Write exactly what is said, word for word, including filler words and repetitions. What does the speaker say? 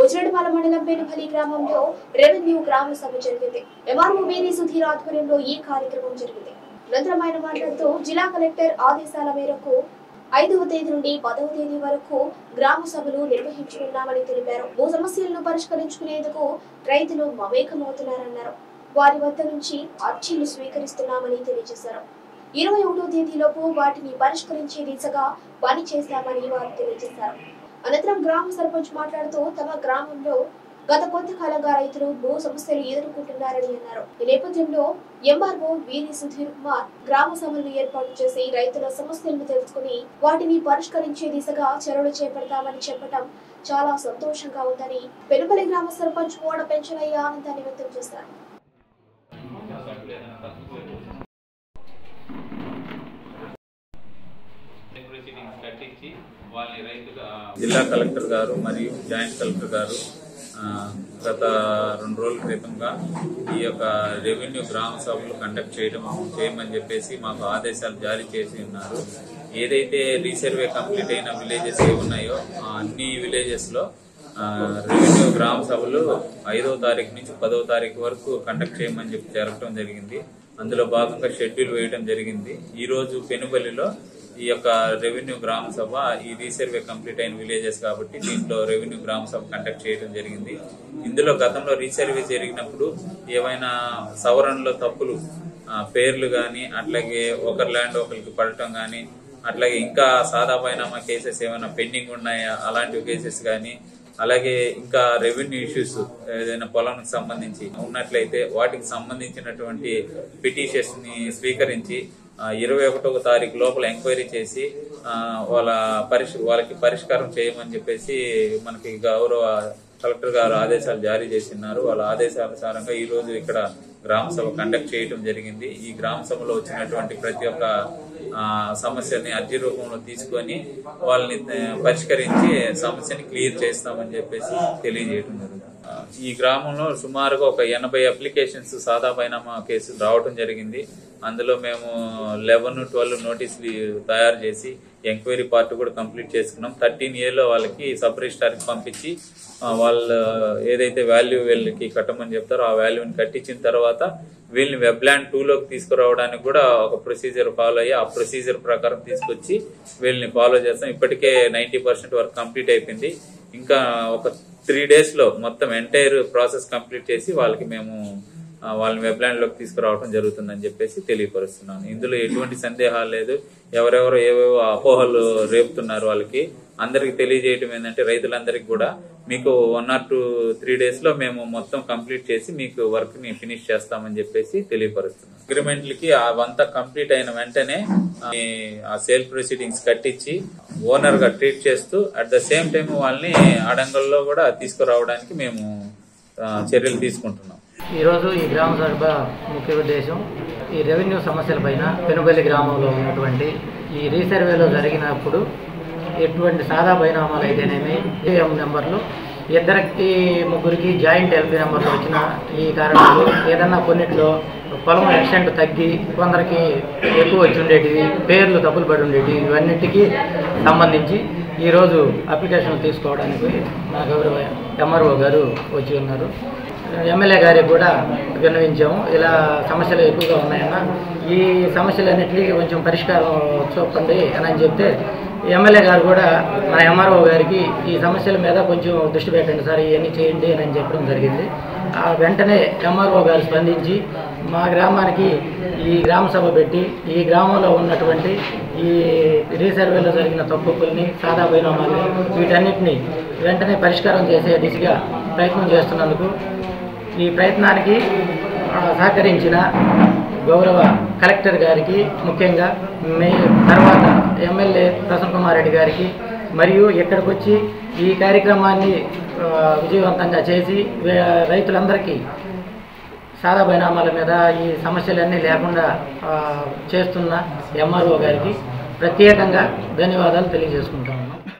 బుజ్జిరెడ్డిపాలెం మండలం పెనుపల్లి గ్రామంలో రెవెన్యూ గ్రామ సభ జరిగింది. ఎంఆర్ఓ వీరి సుధీర్ ఆధ్వర్యంలో ఈ కార్యక్రమం జరిగింది. అనంతరం ఆయన మాట్లాడుతూ జిల్లా కలెక్టర్ ఆదేశాల మేరకు ఐదవ తేదీ నుండి పదవ తేదీ వరకు గ్రామ సభలు నిర్వహించనున్నామని తెలిపారు. భూ సమస్యలను పరిష్కరించుకునేందుకు రైతులు మమేకమవుతున్నారన్నారు. వారి వద్ద నుంచి అర్జీలు స్వీకరిస్తున్నామని తెలియజేశారు. ఇరవై ఒకటో తేదీలోపు వాటిని పరిష్కరించే దిశగా పని చేస్తామని వారు తెలియజేశారు. అనంతరం గ్రామ సర్పంచ్ మాట్లాడుతూ తమ గ్రామంలో గత కొంతకాలంగా రైతులు భూ సమస్యలు ఎదుర్కొంటున్నారని అన్నారు. ఈ నేపథ్యంలో ఎంఆర్ఓ వీరి సుధీర్ కుమార్ గ్రామ సభలను ఏర్పాటు చేసి రైతుల సమస్యలను తెలుసుకుని వాటిని పరిష్కరించే దిశగా చర్యలు చేపడతామని చెప్పడం చాలా సంతోషంగా ఉందని పెనుపల్లి గ్రామ సర్పంచ్ కోడ పెంచలయ్య ఆనందాన్ని వ్యక్తం చేశారు. జిల్లా కలెక్టర్ గారు మరియు జాయింట్ కలెక్టర్ గారు గత రెండు రోజుల క్రితంగా ఈ యొక్క రెవెన్యూ గ్రామ సభలు కండక్ట్ చేయడం చేయమని చెప్పేసి మాకు ఆదేశాలు జారీ చేసి ఉన్నారు. ఏదైతే రీసర్వే కంప్లీట్ అయిన విలేజెస్ ఏ ఉన్నాయో అన్ని విలేజెస్ లో రెవెన్యూ గ్రామ సభలు ఐదవ తారీఖు నుంచి పదవ తారీఖు వరకు కండక్ట్ చేయమని చెప్పి జరగడం జరిగింది. అందులో భాగంగా షెడ్యూల్ వేయడం జరిగింది. ఈ రోజు పెనుపల్లిలో ఈ యొక్క రెవెన్యూ గ్రామ సభ ఈ రీసర్వే కంప్లీట్ అయిన విలేజెస్ కాబట్టి దీంట్లో రెవెన్యూ గ్రామ సభ కండక్ట్ చేయడం జరిగింది. ఇందులో గతంలో రీసర్వే జరిగినప్పుడు ఏవైనా సవరణలో తప్పులు పేర్లు గాని అట్లాగే ఒకరి ల్యాండ్ ఒకరికి పడటం గాని అట్లాగే ఇంకా సాదా బైనామా కేసెస్ ఏమైనా పెండింగ్ ఉన్నాయా అలాంటి కేసెస్ గాని అలాగే ఇంకా రెవెన్యూ ఇష్యూస్ ఏదైనా పొలానికి సంబంధించి ఉన్నట్లయితే వాటికి సంబంధించినటువంటి పిటిషన్స్ ని స్వీకరించి ఇరవై ఒకటవ తారీఖు లోపల ఎంక్వైరీ చేసి వాళ్ళ పరిష్ వాళ్ళకి పరిష్కారం చేయమని చెప్పేసి మనకి గౌరవ కలెక్టర్ గారు ఆదేశాలు జారీ చేసినారు. వాళ్ళ ఆదేశానుసారంగా ఈ రోజు ఇక్కడ గ్రామ సభ కండక్ట్ చేయడం జరిగింది. ఈ గ్రామ సభలో వచ్చినటువంటి ప్రతి ఒక్క సమస్యని అర్జీ రూపంలో తీసుకొని వాళ్ళని పరిష్కరించి సమస్యని క్లియర్ చేస్తామని చెప్పేసి తెలియజేయడం జరుగుతుంది. ఈ గ్రామంలో సుమారుగా ఒక ఎనభై అప్లికేషన్స్ సాదా బైనామా కేసులు రావడం జరిగింది. అందులో మేము లెవెన్ ట్వెల్వ్ నోటీసులు తయారు చేసి ఎంక్వైరీ పార్ట్ కూడా కంప్లీట్ చేసుకున్నాం. థర్టీన్ ఇయర్ లో వాళ్ళకి సబ్ రిజిస్టార్కి పంపించి వాళ్ళు ఏదైతే వాల్యూ వీళ్ళకి కట్టమని చెప్తారో ఆ వాల్యూని కట్టించిన తర్వాత వీళ్ళని వెబ్ ల్యాండ్ టూ లోకి తీసుకురావడానికి కూడా ఒక ప్రొసీజర్ ఫాలో అయ్యి ఆ ప్రొసీజర్ ప్రకారం తీసుకొచ్చి వీళ్ళని ఫాలో చేస్తాం. ఇప్పటికే నైన్టీ పర్సెంట్ వర్క్ కంప్లీట్ అయిపోయింది. ఇంకా ఒక త్రీ డేస్ లో మొత్తం ఎంటైర్ ప్రాసెస్ కంప్లీట్ చేసి వాళ్ళకి మేము వాళ్ళని వెబ్ ల్యాండ్ లోకి తీసుకురావడం జరుగుతుందని చెప్పేసి తెలియపరుస్తున్నాను. ఇందులో ఎటువంటి సందేహాలు లేదు. ఎవరెవరో ఏవేవో అపోహలు రేపుతున్నారు వాళ్ళకి అందరికి తెలియజేయటం ఏంటంటే రైతులందరికీ కూడా మీకు one or two three days లో మేము మొత్తం కంప్లీట్ చేసి మీకు వర్క్ ని ఫినిష్ చేస్తామని చెప్పేసి తెలియపరుస్తున్నాం. అగ్రిమెంట్లకి అవంతా కంప్లీట్ అయిన వెంటనే ఆ సేల్ ప్రొసీడింగ్స్ కట్టించి ఓనర్ గా ట్రీట్ చేస్తూ అట్ ద సేమ్ టైం వాళ్ళని అడంగల్లో కూడా తీసుకురావడానికి మేము చర్యలు తీసుకుంటున్నాం. ఈరోజు ఈ గ్రామ సభ ముఖ్య ఉద్దేశం ఈ రెవెన్యూ సమస్యల పైన పెనుపల్లి గ్రామంలో ఉన్నటువంటి ఈ రీసర్వేలో జరిగినప్పుడు ఎటువంటి సాదా బైనామాలు అయితేనేమి ఏఎం నెంబర్లు ఇద్దరికి ముగ్గురికి జాయింట్ ఎల్పీ నెంబర్లు వచ్చిన ఈ కారణాలు ఏదన్నా కొన్నిట్లో పొలం ఎక్స్టెంట్ తగ్గి కొందరికి ఎక్కువ వచ్చి ఉండేటివి పేర్లు తప్పులు పడి ఉండేటివి ఇవన్నిటికీ సంబంధించి ఈరోజు అప్లికేషన్ తీసుకోవడానికి నా గౌరవ ఎంఆర్ఓ గారు వచ్చి ఉన్నారు. ఎమ్మెల్యే గారికి కూడా విన్నవించాము. ఇలా సమస్యలు ఎక్కువగా ఉన్నాయన్న ఈ సమస్యలన్నింటినీ కొంచెం పరిష్కారం చూపండి అని చెప్తే ఎమ్మెల్యే గారు కూడా మన ఎంఆర్ఓ గారికి ఈ సమస్యల మీద కొంచెం దృష్టి పెట్టండి సార్ ఇవన్నీ చేయండి అని చెప్పడం జరిగింది. వెంటనే ఎంఆర్ఓ గారు స్పందించి మా గ్రామానికి ఈ గ్రామ సభ పెట్టి ఈ గ్రామంలో ఉన్నటువంటి ఈ రీసర్వేలో జరిగిన తప్పుల్ని సాదా బైనామాల్ని వీటన్నిటిని వెంటనే పరిష్కారం చేసే దిశగా ప్రయత్నం చేస్తున్నందుకు ఈ ప్రయత్నానికి సహకరించిన గౌరవ కలెక్టర్ గారికి ముఖ్యంగా మే తర్వాత ఎమ్మెల్యే ప్రసన్న కుమార్ రెడ్డి గారికి మరియు ఇక్కడికి వచ్చి ఈ కార్యక్రమాన్ని విజయవంతంగా చేసి రైతులందరికీ సాదా బైనామాల మీద ఈ సమస్యలన్నీ లేకుండా చేస్తున్న ఎంఆర్ఓ గారికి ప్రత్యేకంగా ధన్యవాదాలు తెలియజేసుకుంటాం.